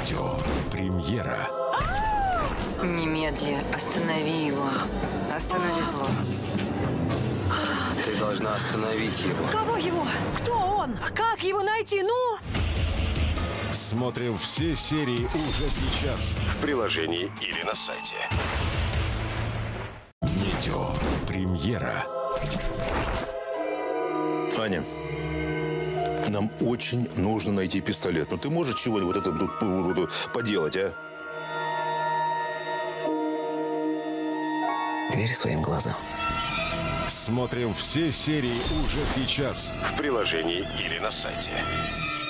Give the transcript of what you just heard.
Видео премьера. Немедля, останови его. Останови зло. Ты должна остановить его. Кого его? Кто он? Как его найти? Ну? Смотрим все серии уже сейчас в приложении или на сайте. Видео премьера. Аня, нам очень нужно найти пистолет. Ну ты можешь чего-нибудь вот это тут поделать, а? Верь своим глазам. Смотрим все серии уже сейчас в приложении или на сайте.